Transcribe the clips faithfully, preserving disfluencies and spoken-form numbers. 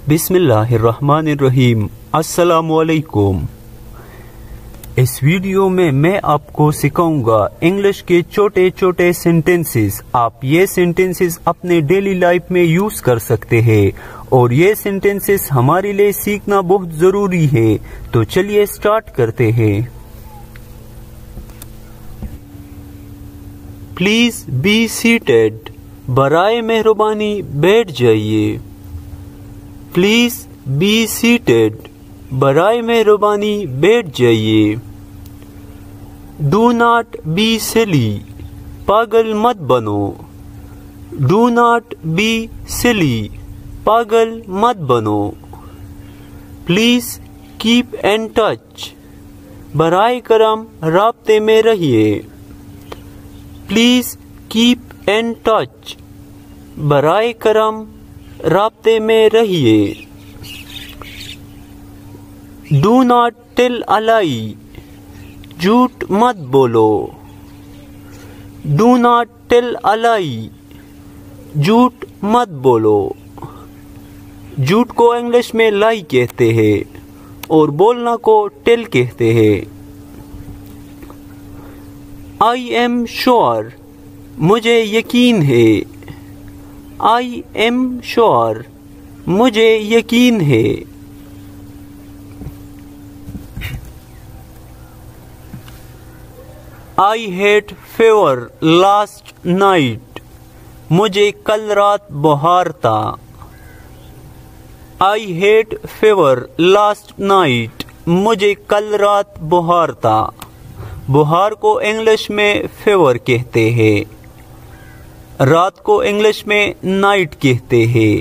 बिस्मिल्लाहिर्रहमानिर्रहीम। अस्सलामुअलैकुम। इस वीडियो में मैं आपको सिखाऊंगा इंग्लिश के छोटे छोटे सेंटेंसेस। आप ये सेंटेंसेस अपने डेली लाइफ में यूज कर सकते हैं और ये सेंटेंसेस हमारे लिए सीखना बहुत जरूरी है। तो चलिए स्टार्ट करते हैं। Please be seated. बराए मेहरबानी बैठ जाइए। Please be seated. बराए मेहरबानी बैठ जाइए। Do not be silly. पागल मत बनो। Do not be silly. पागल मत बनो। Please keep in touch. बराए करम राब्ते में रहिए। Please keep in touch. बराए करम राब्ते में रहिए। Do not tell a lie. झूठ मत बोलो। Do not tell a lie. झूठ मत बोलो। झूठ को इंग्लिश में लाई कहते हैं और बोलना को टेल कहते हैं। I am sure. मुझे यकीन है। I am sure. मुझे यकीन है। I had fever last night. मुझे कल रात बुखार था। I had fever last night. मुझे कल रात बुखार था। बुखार को इंग्लिश में फीवर कहते हैं। रात को इंग्लिश में नाइट कहते हैं।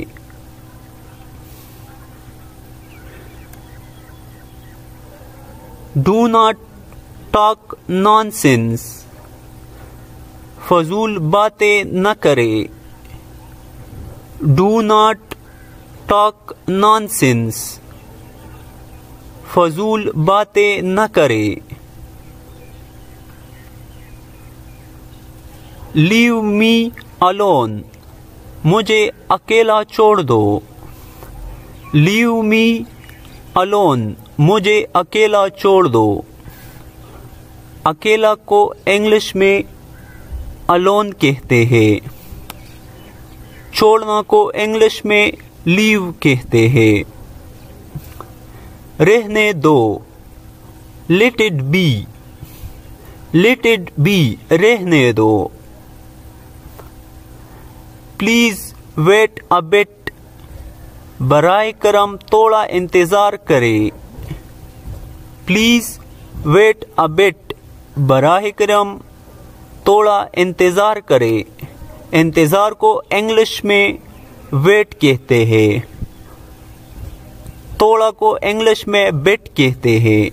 Do not talk nonsense. फजूल बातें न करे। Do not talk nonsense. फजूल बातें न करे। Leave me alone. मुझे अकेला छोड़ दो। Leave me alone. मुझे अकेला छोड़ दो। अकेला को इंग्लिश में अलोन कहते हैं। छोड़ना को इंग्लिश में लीव कहते हैं। रहने दो। Let it be. Let it be. रहने दो। Please wait a bit. बराए करम थोड़ा इंतजार करें। Please wait a bit. बराए करम थोड़ा इंतजार करें। इंतजार को इंग्लिश में वेट कहते हैं। थोड़ा को इंग्लिश में बिट कहते हैं।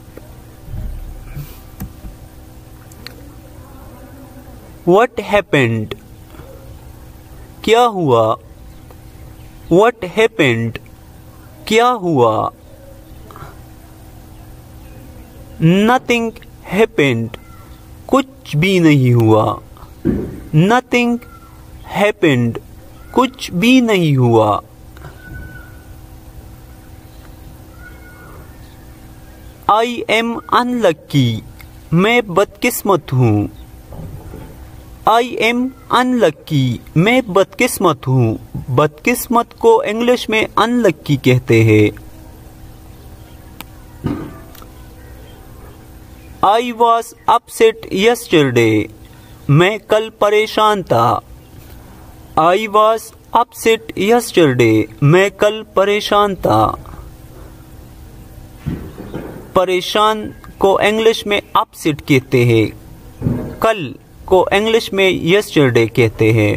What happened. क्या हुआ। What happened. क्या हुआ। Nothing happened. कुछ भी नहीं हुआ। Nothing happened. कुछ भी नहीं हुआ। I am unlucky. मैं बदकिस्मत हूँ। I am unlucky. मैं बदकिस्मत हूँ। बदकिस्मत को इंग्लिश में अनलक्की कहते हैं। I was upset yesterday. मैं कल परेशान था। I was upset yesterday. मैं कल परेशान था। परेशान को इंग्लिश में अपसेट कहते हैं। कल को इंग्लिश में यस्टरडे कहते हैं।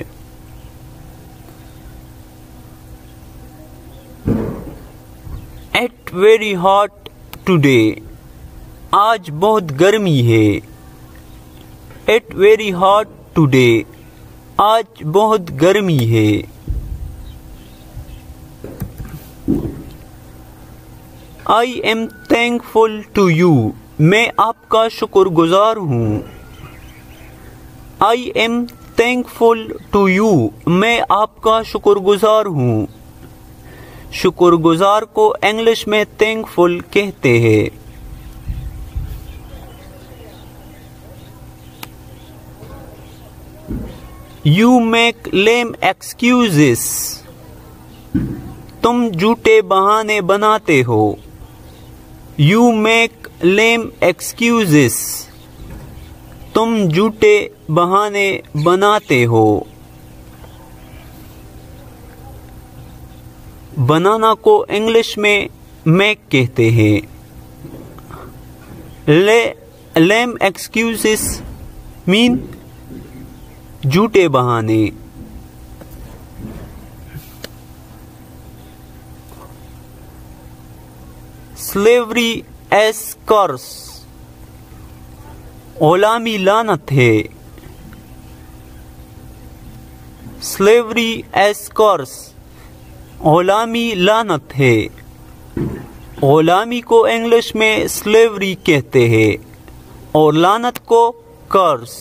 It very hot today. आज बहुत गर्मी है। It very hot today. आज बहुत गर्मी है। I am thankful to you. मैं आपका शुक्रगुजार हूँ। I am thankful to you. मैं आपका शुक्रगुजार हूँ। शुक्रगुजार को इंग्लिश में थैंकफुल कहते हैं। यू मेक लेम एक्सक्यूजेस, तुम झूठे बहाने बनाते हो। यू मेक लेम एक्सक्यूजेस, तुम झूठे बहाने बनाते हो। बनाना को इंग्लिश में मेक कहते हैं। ले लेम एक्सक्यूजेस मीन झूठे बहाने। स्लेवरी एस कर्स, गुलामी लानत है। स्लेवरी एस कर्स, गुलामी लानत है। गुलामी को इंग्लिश में स्लेवरी कहते हैं और लानत को कर्स।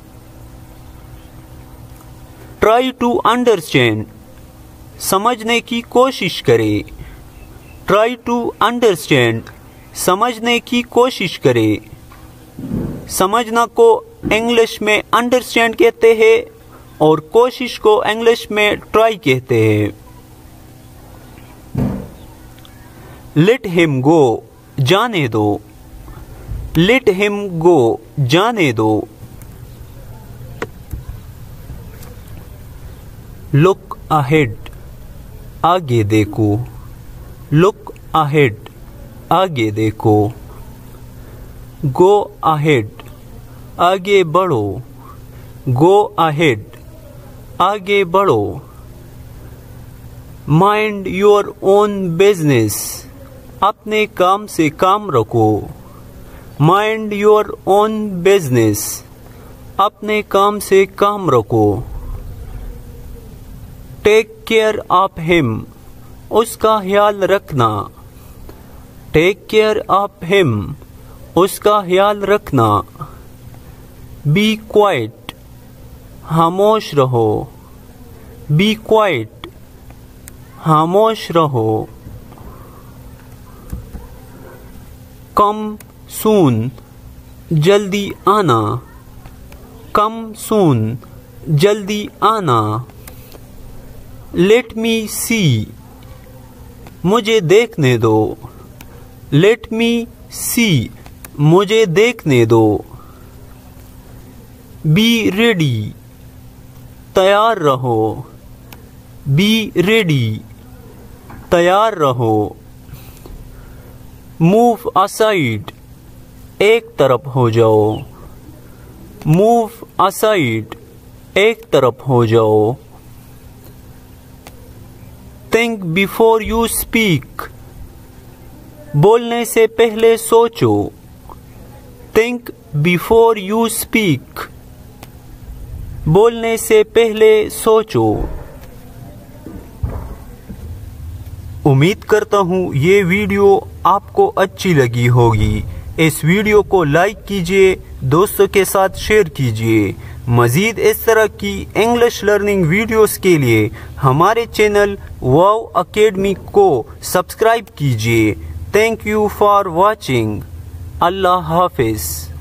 ट्राई टू अंडरस्टैंड, समझने की कोशिश करें। ट्राई टू अंडरस्टैंड, समझने की कोशिश करें। समझना को इंग्लिश में अंडरस्टैंड कहते हैं और कोशिश को इंग्लिश में ट्राई कहते हैं। लेट हिम गो, जाने दो। लेट हिम गो, जाने दो। लुक अहेड, आगे देखो। लुक अहेड, आगे देखो। गो अहेड, आगे बढ़ो। गो अहेड, आगे बढ़ो। माइंड योर ओन बिजनेस, अपने काम से काम रखो। माइंड योर ओन बिजनेस, अपने काम से काम रखो। टेक केयर ऑफ हिम, उसका ख्याल रखना। टेक केयर ऑफ हिम, उसका ख्याल रखना। बी क्वाइट, खामोश रहो। बी क्वाइट, खामोश रहो। कम सून, जल्दी आना। कम सून, जल्दी आना। लेट मी सी, मुझे देखने दो। लेट मी सी, मुझे देखने दो। बी रेडी, तैयार रहो। बी रेडी, तैयार रहो। मूव असाइड, एक तरफ हो जाओ। मूव असाइड, एक तरफ हो जाओ। थिंक बिफोर यू स्पीक, बोलने से पहले सोचो। थिंक बिफोर यू स्पीक, बोलने से पहले सोचो। उम्मीद करता हूँ ये वीडियो आपको अच्छी लगी होगी। इस वीडियो को लाइक कीजिए, दोस्तों के साथ शेयर कीजिए। मज़ीद इस तरह की इंग्लिश लर्निंग वीडियोस के लिए हमारे चैनल वाव अकेडमी को सब्सक्राइब कीजिए। Thank you for watching. अल्लाह हाफिज़।